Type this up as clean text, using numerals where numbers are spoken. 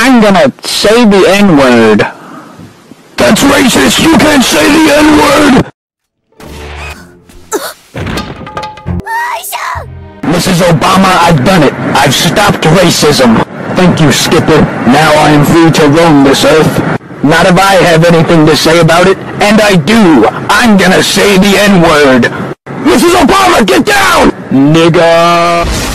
I'm gonna say the N-word. That's racist! You can't say the N-word! Aisha! Mrs. Obama, I've done it. I've stopped racism. Thank you, Skipper. Now I am free to roam this earth. Not if I have anything to say about it, and I do. I'm gonna say the N-word. Mrs. Obama, get down! Nigga!